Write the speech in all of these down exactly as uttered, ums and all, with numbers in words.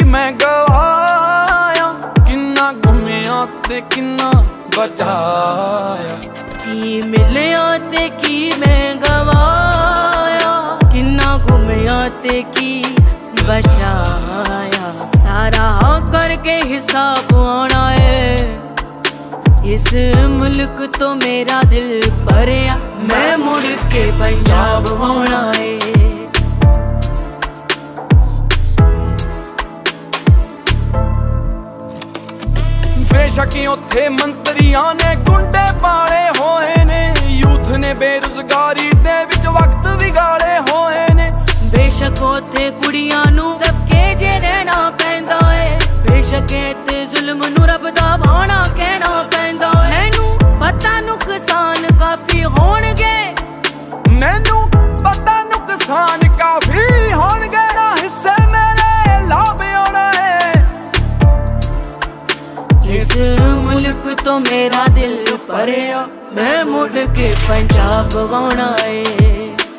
मैं गवाया, किन्ना घुमिया ते किन्ना बचाया। की मिलिया ते की मैं गवाया, किन्ना घुमिया ते की बचाया। सारा करके हिसाब आना है, इस मुल्क तो मेरा दिल भरिया, मैं मुड़ के पंजाब होना है। बेशक उत्थे मंत्रियां ने गुंडे पाले होए ने, यूथ ने बेरोजगारी दे विच वक्त बिगाड़े होए ने। बेशक उत्थे कुड़ियां नूं दबके जे रहना पैंदा है, बेशक इत्थे जुल्म नूं रब दा भाणा कहना पैंदा है। मैनू पता नुकसान काफी होणगे, मैनू पता नुकसान काफी होणगे, ना हिस्से मेरे लाभ आना है। इस मुल्क तो मेरा दिल भरिया, मैं मुड़ के पंजाब आउणा है।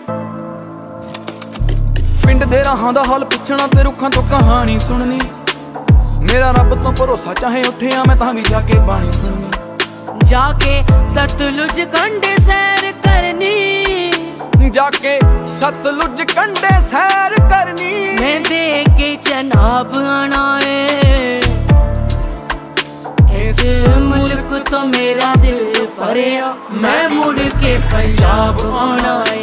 पिंड दे राहां दा हाल पुछना ते रुखां तो कहानी सुननी, मेरा रब तो भरोसा चाहे उठिया मैं तां भी जाके बाणी सुननी। जाके सतलुज कंढे सैर करनी, जाके सतलुज कंढे सैर करनी, मैं देख के जनाब आना है। इस मुल्क तो मेरा दिल भरिया, मैं मुड़ के पंजाब आना है।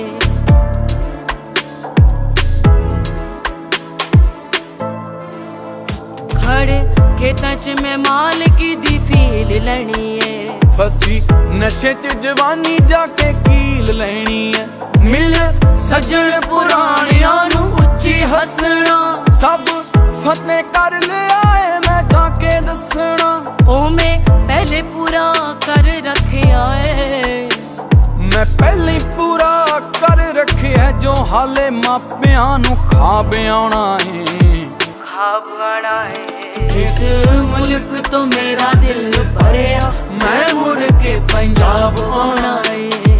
खड़े खेतां च मैं माल की दी फील लैनी है, फसी नशे च जवानी जाके कील लेनी है। मिल सजन पुराणियां नूं उच्ची हसना, सब फतेह कर लिया है मैं जाके दसना। ओ मैं पहले पूरा कर रखिया है, मैं पहले पूरा कर रखिया, जो हाले मापियां नूं खाब आना है, खाब आना है। इस मुल्क तो मेरा दिल भरिया, मैं मुड़ के पंजाब आना है।